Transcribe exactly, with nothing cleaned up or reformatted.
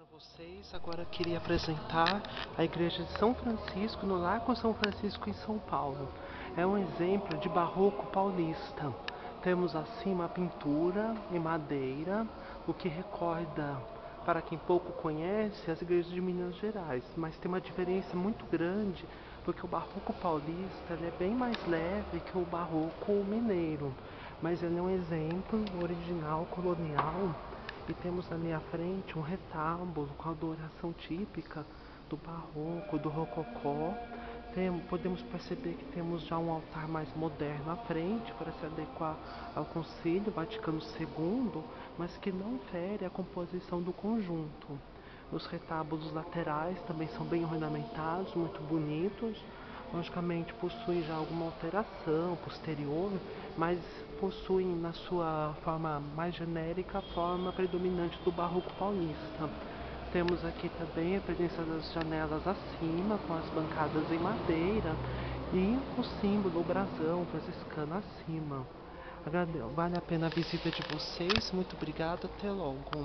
para vocês. Agora queria apresentar a igreja de São Francisco, no Largo São Francisco, em São Paulo. É um exemplo de barroco paulista. Temos acima a pintura em madeira, o que recorda, para quem pouco conhece, as igrejas de Minas Gerais, mas tem uma diferença muito grande, porque o barroco paulista ele é bem mais leve que o barroco mineiro, mas ele é um exemplo original colonial. E temos na minha frente um retábulo com a adoração típica do barroco, do rococó. Tem, podemos perceber que temos já um altar mais moderno à frente para se adequar ao Concílio Vaticano segundo, mas que não fere a composição do conjunto. Os retábulos laterais também são bem ornamentados, muito bonitos. Logicamente possuem já alguma alteração posterior, mas possuem na sua forma mais genérica a forma predominante do barroco paulista. Temos aqui também a presença das janelas acima, com as bancadas em madeira e o símbolo, o brasão franciscano acima. Vale a pena a visita de vocês, muito obrigado, até logo.